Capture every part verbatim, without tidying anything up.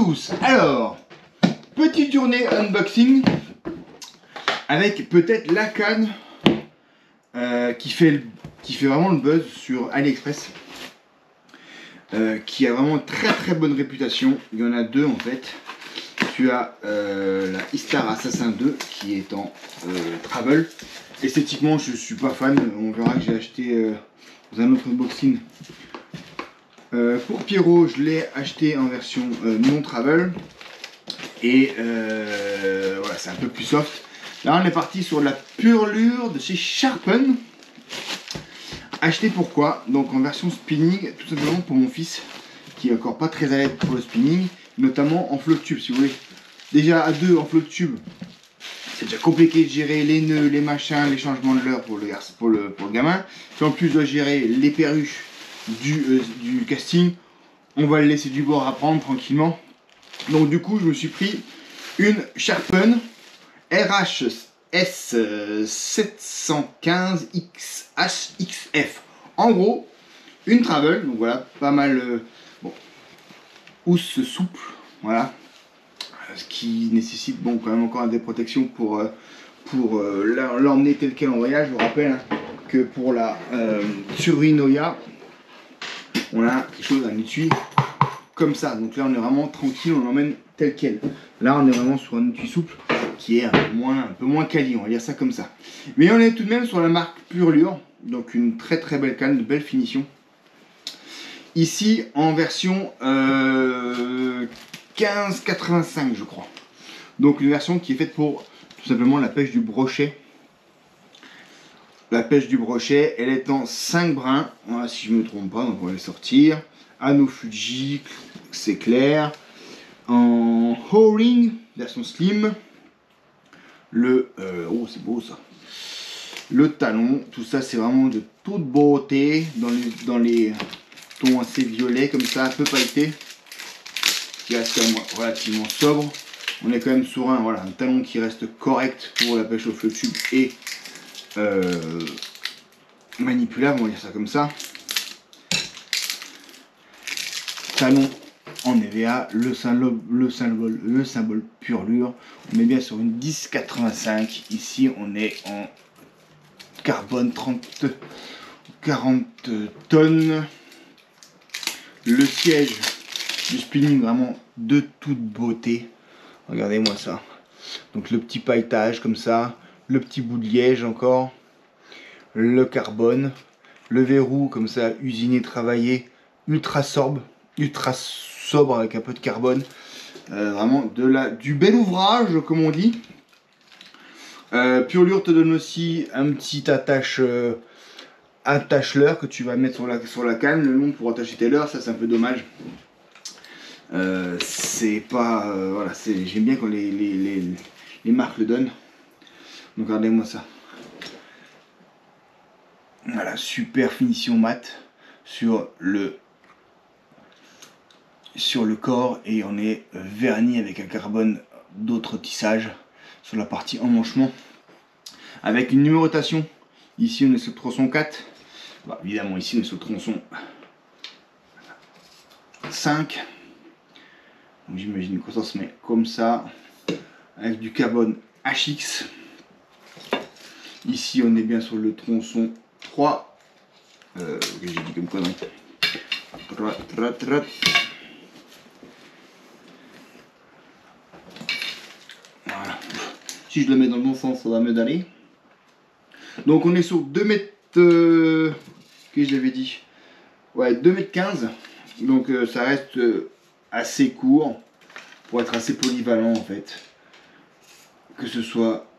tous. Alors, petite journée unboxing avec peut-être la canne euh, qui, fait le, qui fait vraiment le buzz sur AliExpress, euh, qui a vraiment très très bonne réputation. Il y en a deux en fait. Tu as euh, la Istar Assassin deux qui est en euh, travel. Esthétiquement, je suis pas fan. On verra que j'ai acheté euh, dans un autre unboxing. Euh, pour Pierrot, je l'ai acheté en version euh, non travel. Et euh, voilà, c'est un peu plus soft. Là, on est parti sur la Purlure de chez Sharpen. Acheté pourquoi? Donc en version spinning, tout simplement pour mon fils qui est encore pas très à l'aise pour le spinning, notamment en flotte tube si vous voulez. Déjà à deux en flotte tube, c'est déjà compliqué de gérer les nœuds, les machins, les changements de l'heure pour le, pour, le, pour le gamin. Si en plus je dois gérer les perruches du, euh, du casting, on va le laisser du bord à prendre tranquillement. Donc du coup je me suis pris une Sharpen R H S sept cent quinze X H X F. En gros, une travel, donc voilà, pas mal, euh, bon, housse souple, voilà, ce qui nécessite bon quand même encore des protections pour, euh, pour euh, l'emmener tel quel en voyage. Je vous rappelle hein, que pour la euh, Tsurinoya, on a quelque chose, un étui comme ça, donc là on est vraiment tranquille, on l'emmène tel quel. Là on est vraiment sur un étui souple qui est un peu moins, un peu moins quali, on va dire ça comme ça. Mais on est tout de même sur la marque Purlure, donc une très très belle canne, de belle finition. Ici en version euh, quinze quatre-vingt-cinq je crois. Donc une version qui est faite pour tout simplement la pêche du brochet. La pêche du brochet, elle est en cinq brins, voilà, si je ne me trompe pas, donc on va les sortir. Anneau Fuji, c'est clair. En O-ring, version slim. Le, euh, oh c'est beau ça. Le talon, tout ça c'est vraiment de toute beauté, dans les, dans les tons assez violets comme ça, un peu pailleté. Qui reste quand même relativement sobre. On est quand même sur un, voilà, un talon qui reste correct pour la pêche au flotte tube et euh, manipulable, on va dire ça comme ça. Talon en E V A, le symbole, le symbole, le symbole Purlure. On est bien sur une dix quatre-vingt-cinq. Ici, on est en carbone trente, quarante tonnes. Le siège du spinning vraiment de toute beauté. Regardez-moi ça. Donc le petit pailletage comme ça, le petit bout de liège encore, le carbone, le verrou comme ça, usiné, travaillé, ultra sobre, ultra sobre avec un peu de carbone. Euh, vraiment de la, du bel ouvrage comme on dit. Euh, Purlure te donne aussi un petit attache euh, attache leurre que tu vas mettre sur la, sur la canne, le long pour attacher tes leurres, ça c'est un peu dommage. Euh, c'est pas euh, voilà, c'est j'aime bien quand les, les, les, les marques le donnent. Donc regardez-moi ça. Voilà, super finition mat sur le sur le corps et on est verni avec un carbone d'autres tissages sur la partie emmanchement avec une numérotation. Ici on est sur le tronçon quatre. Bah, évidemment ici on est sur le tronçon cinq. J'imagine que ça se met comme ça avec du carbone H X. Ici on est bien sur le tronçon trois. Euh, j'ai dit comme quoi non. Voilà. Si je le mets dans le bon sens, ça va mieux d'aller. Donc on est sur deux mètres. Euh, que j'avais dit. Ouais, deux mètres quinze. Donc euh, ça reste euh, assez court pour être assez polyvalent en fait. Que ce soit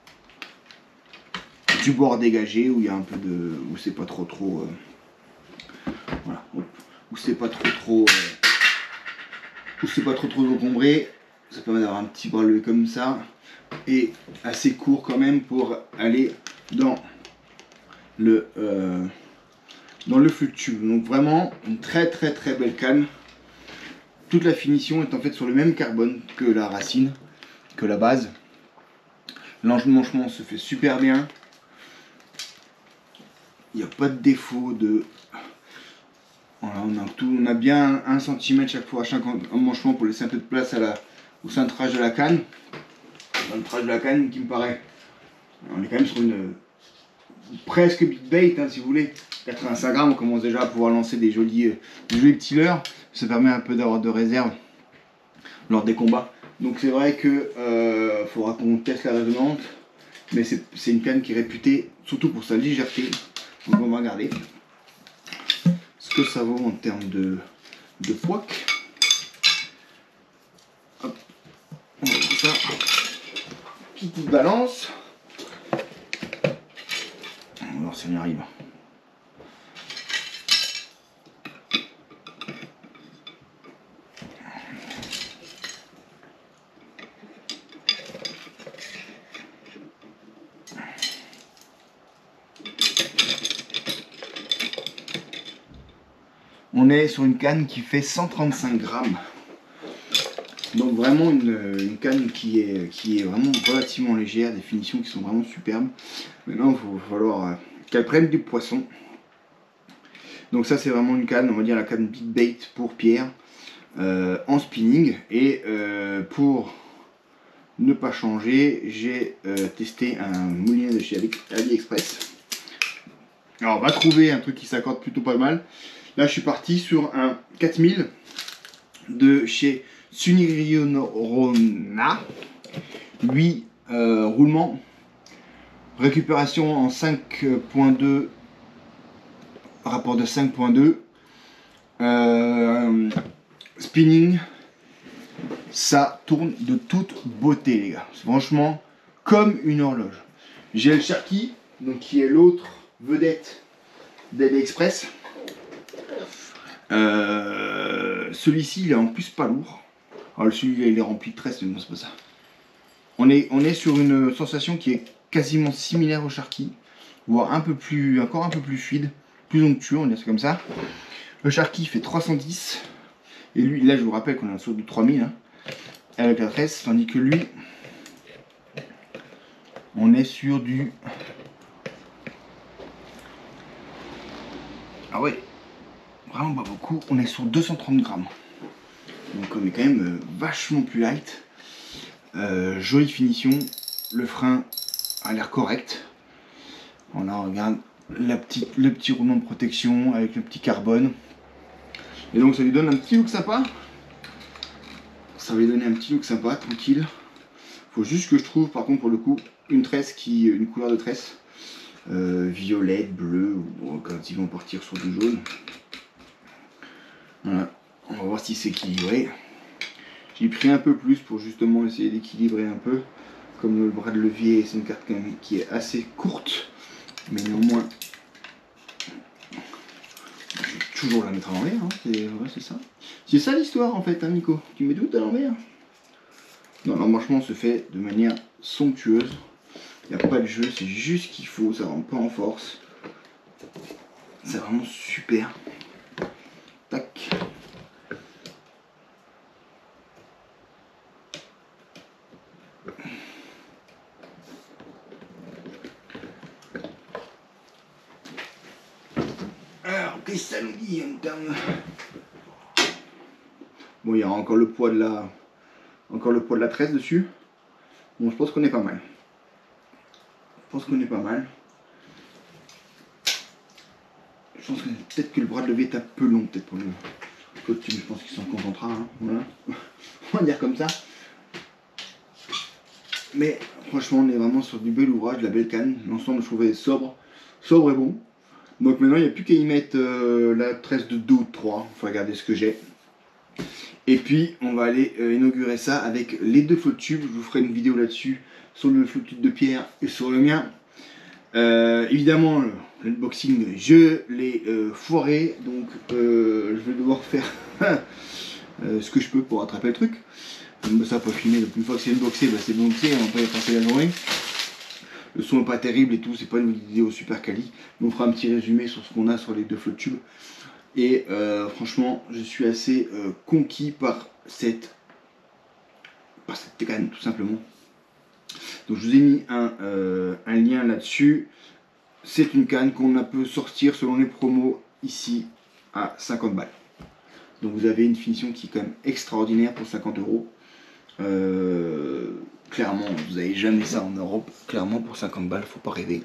du bord dégagé où il y a un peu de. Où c'est pas trop trop. Euh, voilà. Où c'est pas trop trop. Euh, où c'est pas trop trop encombré. Ça permet d'avoir un petit bras levé comme ça. Et assez court quand même pour aller dans le. Euh, dans le flotte tube. Donc vraiment une très très très belle canne. Toute la finition est en fait sur le même carbone que la racine, que la base. L'emmanchement se fait super bien. Il n'y a pas de défaut de Voilà, on a tout, on a bien un centimètre chaque fois à chaque emmanchement pour laisser un peu de place à la, au cintrage de la canne. Le cintrage de la canne qui me paraît, on est quand même sur une presque big bait, hein, si vous voulez. quatre-vingt-cinq grammes, on commence déjà à pouvoir lancer des jolis, euh, des jolis petits leurres. Ça permet un peu d'avoir de réserve lors des combats. Donc c'est vrai que euh, faudra qu'on teste la résonance, mais c'est une canne qui est réputée surtout pour sa légèreté. Donc on va regarder ce que ça vaut en termes de, de poids. Hop, on va voir ça. Petite balance. On va voir si on y arrive. On est sur une canne qui fait cent trente-cinq grammes. Donc vraiment une, une canne qui est, qui est vraiment relativement légère, des finitions qui sont vraiment superbes. Maintenant il va falloir euh, qu'elle prenne du poisson. Donc ça c'est vraiment une canne, on va dire la canne big bait pour Pierre euh, en spinning. Et euh, pour ne pas changer, j'ai euh, testé un moulinet de chez Ali, AliExpress. Alors on va trouver un truc qui s'accorde plutôt pas mal. Là je suis parti sur un quatre mille de chez Sunirionona. huit euh, roulements. Récupération en cinq point deux. Rapport de cinq point deux. Euh, spinning. Ça tourne de toute beauté les gars. Franchement comme une horloge. J'ai le Sharky, donc qui est l'autre vedette d'AliExpress. Euh, Celui-ci il est en plus pas lourd. Alors celui-là il est rempli de tresses, mais bon c'est pas ça. On est, on est sur une sensation qui est quasiment similaire au Sharky, voire un peu plus, encore un peu plus fluide, plus onctueux, on va dire c'est comme ça. Le Sharky fait trois cent dix, et lui, là je vous rappelle qu'on est sur du trois mille, hein, avec la tresse, tandis que lui, on est sur du... Ah ouais, vraiment pas beaucoup, on est sur deux cent trente grammes. Donc on est quand même euh, vachement plus light. Euh, jolie finition, le frein a l'air correct. On a regarde la petite, le petit roulement de protection avec le petit carbone. Et donc ça lui donne un petit look sympa. Ça va lui donner un petit look sympa, tranquille. Faut juste que je trouve par contre pour le coup une tresse qui, une couleur de tresse euh, violette, bleue, ou quand ils vont partir sur du jaune. Voilà, on va voir si c'est équilibré. J'ai pris un peu plus pour justement essayer d'équilibrer un peu. Comme le bras de levier, c'est une carte quand même qui est assez courte, mais néanmoins, je vais toujours la mettre à l'envers, hein. C'est ouais, ça. C'est ça l'histoire en fait, hein, Nico. Tu mets tout à l'envers. Non, l'emmanchement se fait de manière somptueuse. Il n'y a pas de jeu, c'est juste ce qu'il faut, ça rentre pas en force. C'est vraiment super. Tac. Alors, qu'est-ce que ça nous dit en termes... Bon, il y a encore le poids de la... Encore le poids de la tresse dessus. Bon, je pense qu'on est pas mal. Je pense qu'on est pas mal. Je pense que peut-être que le bras de levier est un peu long, peut-être pour le costume. Je pense qu'il s'en contentera. Hein. Voilà. On va dire comme ça. Mais franchement, on est vraiment sur du bel ouvrage, de la belle canne. L'ensemble, je trouvais sobre. Sobre et bon. Donc maintenant, il n'y a plus qu'à y mettre euh, la tresse de deux ou de trois. Il faut regarder ce que j'ai. Et puis, on va aller euh, inaugurer ça avec les deux flotte tubes. Je vous ferai une vidéo là-dessus, sur le flotte tube de Pierre et sur le mien. Euh, évidemment, l'unboxing, je l'ai euh, foiré. Donc, euh, je vais devoir faire euh, ce que je peux pour rattraper le truc. Donc, ça, pas filmer. Donc, une fois que c'est unboxé, bah, c'est unboxé. On va pas y passer la journée. Le son n'est pas terrible et tout, c'est pas une vidéo super quali. Mais on fera un petit résumé sur ce qu'on a sur les deux flotte tubes. Et euh, franchement, je suis assez euh, conquis par cette, par cette canne, tout simplement. Donc je vous ai mis un, euh, un lien là-dessus. C'est une canne qu'on peut sortir selon les promos ici à cinquante balles. Donc vous avez une finition qui est quand même extraordinaire pour cinquante euros. Euh, clairement, vous n'avez jamais ça en Europe. Clairement, pour cinquante balles, faut pas rêver.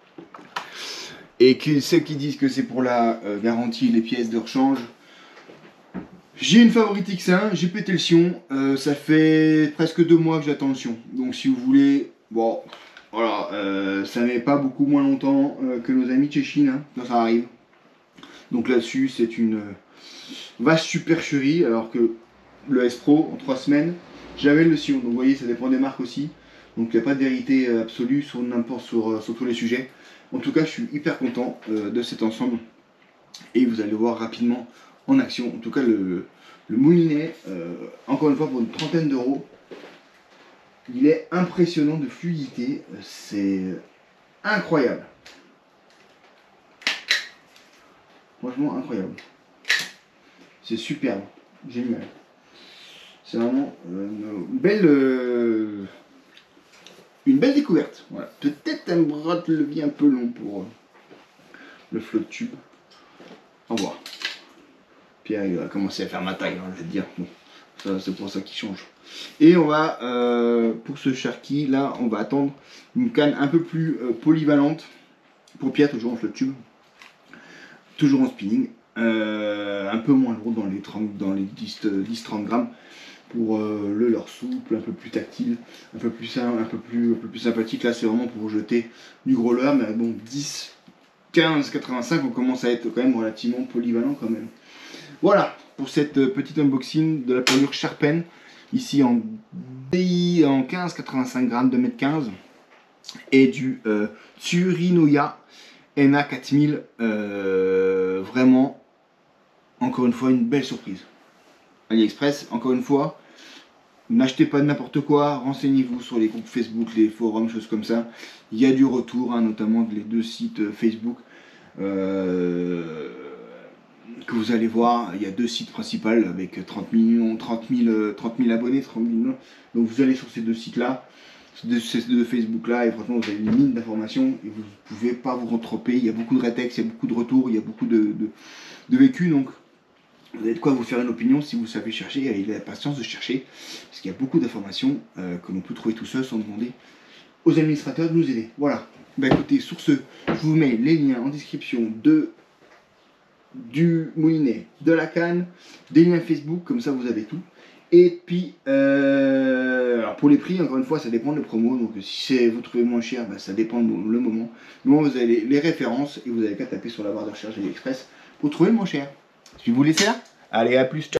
Et que ceux qui disent que c'est pour la euh, garantie les pièces de rechange, j'ai une favorite X un, j'ai pété le sion, euh, ça fait presque deux mois que j'attends le sion. Donc si vous voulez, bon, voilà, euh, ça met pas beaucoup moins longtemps euh, que nos amis de chez Chine, hein, quand ça arrive. Donc là-dessus, c'est une euh, vaste supercherie, alors que le S Pro, en trois semaines, j'avais le sion. Donc vous voyez, ça dépend des marques aussi. Donc il n'y a pas de vérité absolue sur n'importe sur, sur tous les sujets. En tout cas, je suis hyper content euh, de cet ensemble. Et vous allez le voir rapidement en action. En tout cas, le, le moulinet, euh, encore une fois, pour une trentaine d'euros, il est impressionnant de fluidité. C'est incroyable. Franchement, incroyable. C'est superbe. Génial. C'est vraiment euh, une belle... Euh, Une belle découverte, voilà. Peut-être un bras de levier un peu long pour euh, le flotte tube. Au revoir. Pierre il va commencer à faire ma taille, hein, je vais te dire. Bon, ça c'est pour ça qu'il change. Et on va, euh, pour ce Sharky, là, on va attendre une canne un peu plus euh, polyvalente. Pour Pierre, toujours en flotte tube. Toujours en spinning. Euh, un peu moins lourd dans les trente, dans les dix trente grammes. Pour euh, le leurre souple, un peu plus tactile, un peu plus simple, un peu plus, un peu plus sympathique. Là c'est vraiment pour jeter du gros leurre, mais bon, dix, quinze, quatre-vingt-cinq, on commence à être quand même relativement polyvalent quand même. Voilà pour cette petite unboxing de la pelure Sharpen, ici en D I en quinze quatre-vingt-cinq grammes, deux mètres quinze, et du euh, Tsurinoya N A quatre mille, euh, vraiment, encore une fois, une belle surprise. AliExpress, encore une fois, n'achetez pas n'importe quoi, renseignez-vous sur les groupes Facebook, les forums, choses comme ça. Il y a du retour, hein, notamment les deux sites Facebook euh, que vous allez voir. Il y a deux sites principaux avec trente millions, trente mille, trente mille abonnés, trente millions. Donc vous allez sur ces deux sites-là, ces deux Facebook-là, et franchement vous avez une mine d'informations et vous ne pouvez pas vous retromper. Il y a beaucoup de rétex, il y a beaucoup de retours, il y a beaucoup de, de, de vécu, donc vous avez de quoi vous faire une opinion si vous savez chercher, et ayez la patience de chercher, parce qu'il y a beaucoup d'informations euh, que l'on peut trouver tout seul sans demander aux administrateurs de nous aider. Voilà. Bah écoutez, sur ce, je vous mets les liens en description de du moulinet, de la canne, des liens Facebook, comme ça vous avez tout. Et puis, euh, alors pour les prix, encore une fois, ça dépend des promos, donc si vous trouvez moins cher, bah, ça dépend le moment. Nous, vous avez les, les références, et vous n'avez qu'à taper sur la barre de recherche AliExpress pour trouver le moins cher. Je vais vous laisser là. Allez, à plus, ciao.